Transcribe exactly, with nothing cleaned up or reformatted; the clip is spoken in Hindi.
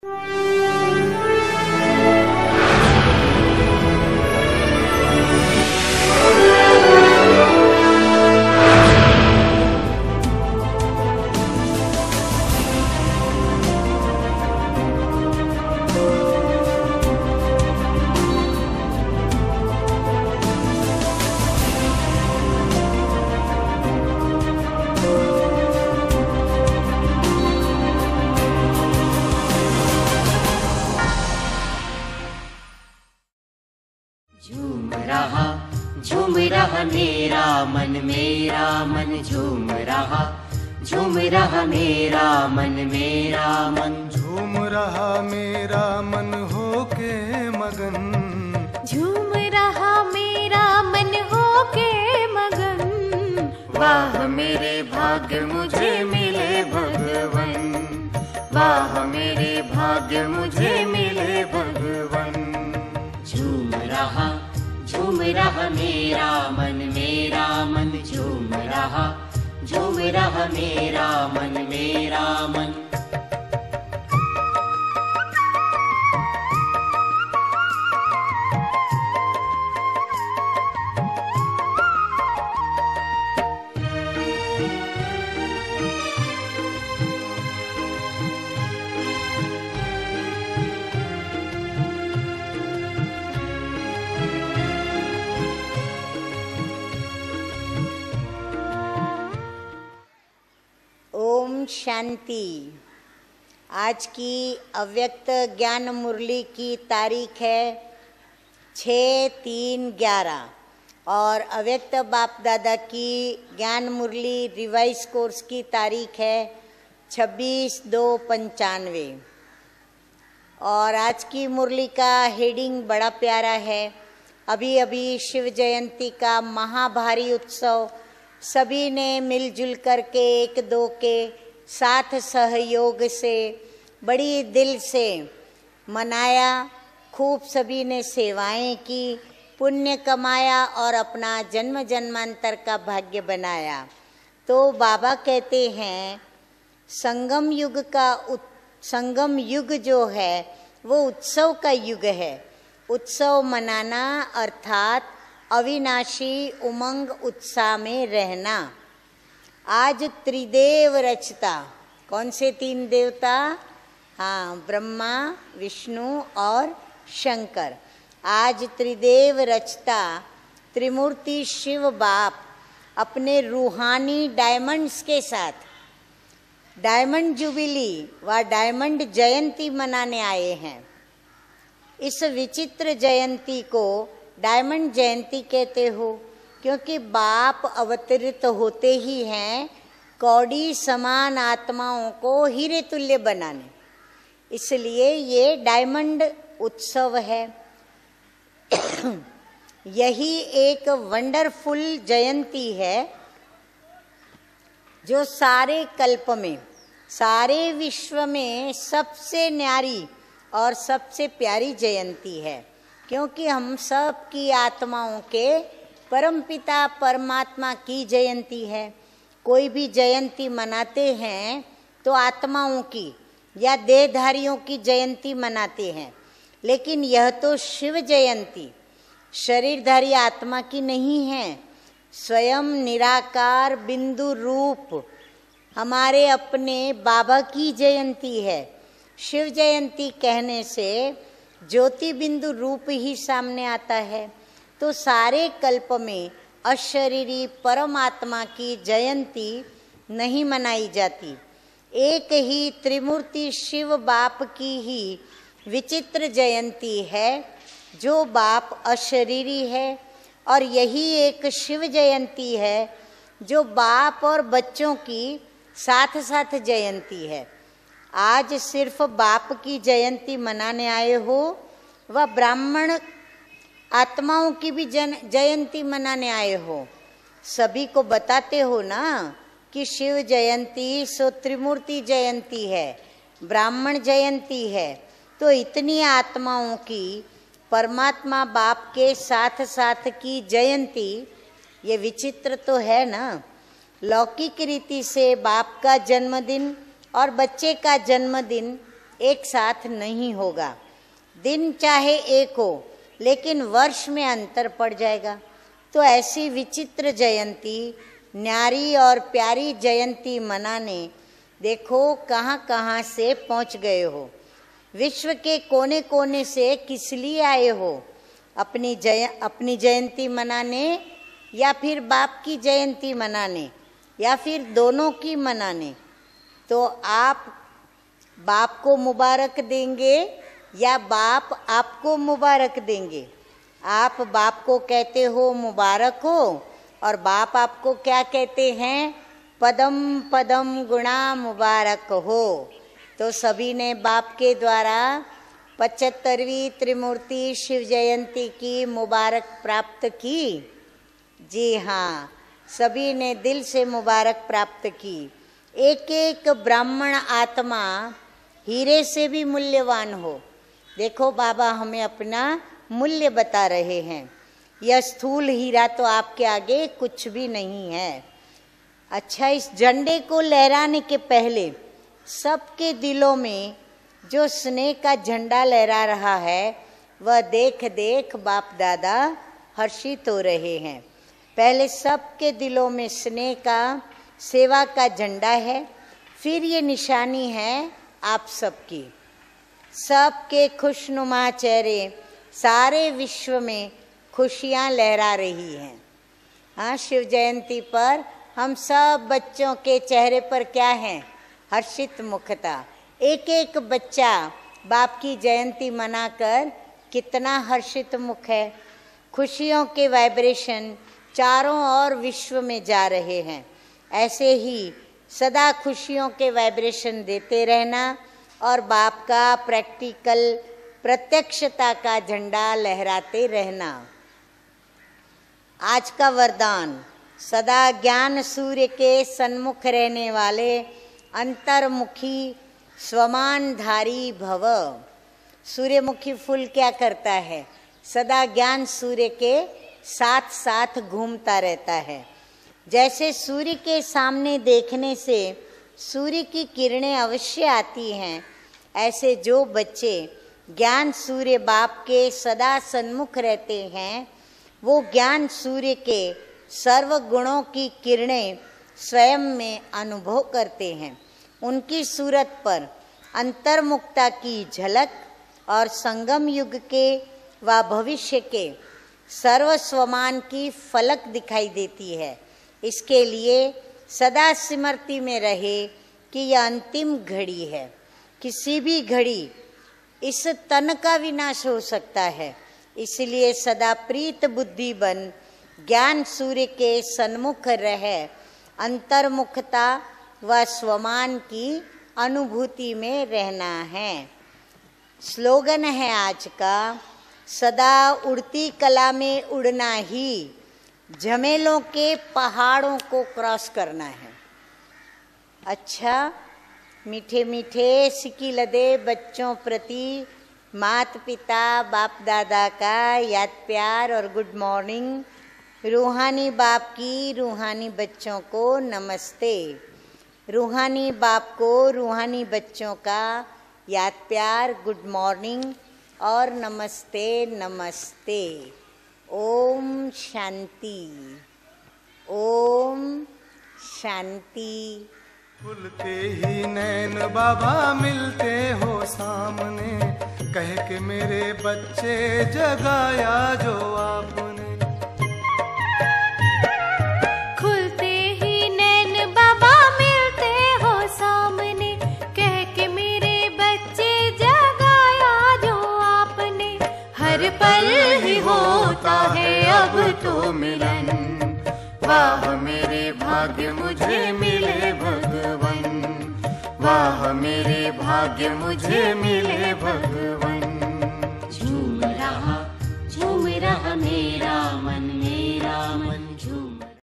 झूम रहा मेरा मन, मेरा मन झूम रहा, झूम रहा मेरा मन, मेरा मन झूम रहा मेरा मन होके मगन, झूम रहा मेरा मन होके मगन। वाह मेरे भाग्य मुझे मिले भगवन, वाह मेरे भाग्य मुझे मिले भगवन। झूम रहा झूम रहा मेरा मन, मेरा मन झूम रहा, झूम रहा मेरा मन, मेरा मन। शांति। आज की अव्यक्त ज्ञान मुरली की तारीख है छः तीन ग्यारह और अव्यक्त बाप दादा की ज्ञान मुरली रिवाइज कोर्स की तारीख है छब्बीस दो पंचानवे। और आज की मुरली का हेडिंग बड़ा प्यारा है। अभी अभी शिव जयंती का महाभारी उत्सव सभी ने मिलजुल करके एक दो के साथ सहयोग से बड़ी दिल से मनाया। खूब सभी ने सेवाएं की, पुण्य कमाया और अपना जन्म जन्मांतर का भाग्य बनाया। तो बाबा कहते हैं संगम युग का उत, संगम युग जो है वो उत्सव का युग है। उत्सव मनाना अर्थात अविनाशी उमंग उत्साह में रहना। आज त्रिदेव रचता, कौन से तीन देवता? हाँ, ब्रह्मा विष्णु और शंकर। आज त्रिदेव रचता त्रिमूर्ति शिव बाप अपने रूहानी डायमंड्स के साथ डायमंड जुबिली व डायमंड जयंती मनाने आए हैं। इस विचित्र जयंती को डायमंड जयंती कहते हो क्योंकि बाप अवतरित होते ही हैं कौड़ी समान आत्माओं को हीरे तुल्य बनाने, इसलिए ये डायमंड उत्सव है। यही एक वंडरफुल जयंती है जो सारे कल्प में, सारे विश्व में सबसे न्यारी और सबसे प्यारी जयंती है, क्योंकि हम सब की आत्माओं के परमपिता परमात्मा की जयंती है। कोई भी जयंती मनाते हैं तो आत्माओं की या देहधारियों की जयंती मनाते हैं, लेकिन यह तो शिव जयंती शरीरधारी आत्मा की नहीं है। स्वयं निराकार बिंदु रूप हमारे अपने बाबा की जयंती है। शिव जयंती कहने से ज्योति बिंदु रूप ही सामने आता है। तो सारे कल्प में अशरीरी परमात्मा की जयंती नहीं मनाई जाती। एक ही त्रिमूर्ति शिव बाप की ही विचित्र जयंती है जो बाप अशरीरी है, और यही एक शिव जयंती है जो बाप और बच्चों की साथ साथ जयंती है। आज सिर्फ बाप की जयंती मनाने आए हो, वह ब्राह्मण आत्माओं की भी जन जयंती मनाने आए हो। सभी को बताते हो ना कि शिव जयंती सो त्रिमूर्ति जयंती है, ब्राह्मण जयंती है। तो इतनी आत्माओं की परमात्मा बाप के साथ साथ की जयंती, ये विचित्र तो है ना। लौकिक रीति से बाप का जन्मदिन और बच्चे का जन्मदिन एक साथ नहीं होगा। दिन चाहे एक हो लेकिन वर्ष में अंतर पड़ जाएगा। तो ऐसी विचित्र जयंती, न्यारी और प्यारी जयंती मनाने देखो कहाँ कहाँ से पहुँच गए हो। विश्व के कोने कोने से किस लिए आए हो? अपनी जय अपनी जयंती मनाने या फिर बाप की जयंती मनाने या फिर दोनों की मनाने? तो आप बाप को मुबारक देंगे या बाप आपको मुबारक देंगे? आप बाप को कहते हो मुबारक हो और बाप आपको क्या कहते हैं? पदम पदम गुणा मुबारक हो। तो सभी ने बाप के द्वारा पचहत्तरवीं त्रिमूर्ति शिव जयंती की मुबारक प्राप्त की। जी हाँ, सभी ने दिल से मुबारक प्राप्त की। एक एक ब्राह्मण आत्मा हीरे से भी मूल्यवान हो। देखो बाबा हमें अपना मूल्य बता रहे हैं। यह स्थूल हीरा तो आपके आगे कुछ भी नहीं है। अच्छा, इस झंडे को लहराने के पहले सबके दिलों में जो स्नेह का झंडा लहरा रहा है वह देख देख बाप दादा हर्षित हो रहे हैं। पहले सबके दिलों में स्नेह का, सेवा का झंडा है, फिर ये निशानी है आप सबकी। सबके खुशनुमा चेहरे, सारे विश्व में खुशियाँ लहरा रही हैं। हाँ, शिव जयंती पर हम सब बच्चों के चेहरे पर क्या है? हर्षित मुखता। एक एक बच्चा बाप की जयंती मनाकर कितना हर्षित मुख है। खुशियों के वाइब्रेशन चारों ओर विश्व में जा रहे हैं। ऐसे ही सदा खुशियों के वाइब्रेशन देते रहना और बाप का प्रैक्टिकल प्रत्यक्षता का झंडा लहराते रहना। आज का वरदान, सदा ज्ञान सूर्य के सन्मुख रहने वाले अंतर्मुखी स्वमानधारी भव। सूर्यमुखी फूल क्या करता है? सदा ज्ञान सूर्य के साथ साथ घूमता रहता है। जैसे सूर्य के सामने देखने से सूर्य की किरणें अवश्य आती हैं, ऐसे जो बच्चे ज्ञान सूर्य बाप के सदा सन्मुख रहते हैं वो ज्ञान सूर्य के सर्व गुणों की किरणें स्वयं में अनुभव करते हैं। उनकी सूरत पर अंतर्मुखता की झलक और संगम युग के व भविष्य के सर्व स्वमान की फलक दिखाई देती है। इसके लिए सदा स्मृति में रहे कि यह अंतिम घड़ी है। किसी भी घड़ी इस तन का विनाश हो सकता है, इसलिए सदा प्रीत बुद्धि बन ज्ञान सूर्य के सन्मुख रह अंतर्मुखता व स्वमान की अनुभूति में रहना है। स्लोगन है आज का, सदा उड़ती कला में उड़ना ही, झमेलों के पहाड़ों को क्रॉस करना है। अच्छा, मीठे मीठे सिकी लदे बच्चों प्रति माता पिता बाप दादा का याद प्यार और गुड मॉर्निंग। रूहानी बाप की रूहानी बच्चों को नमस्ते। रूहानी बाप को रूहानी बच्चों का याद प्यार, गुड मॉर्निंग और नमस्ते नमस्ते। ओम शांति, ओम शांति। खुलते ही नैन बाबा मिलते हो सामने, कह के मेरे बच्चे जगाया जो आपने। खुलते ही नैन बाबा मिलते हो सामने, कह के मेरे बच्चे जगाया जो आपने। हर पल ही होता है अब तो मिलन, वाह मेरे भाग्य मुझे मिले भगवन, वाह मेरे भाग्य मुझे मिले भगवन। झूम रहा झूम रहा मेरा मन, मेरा मन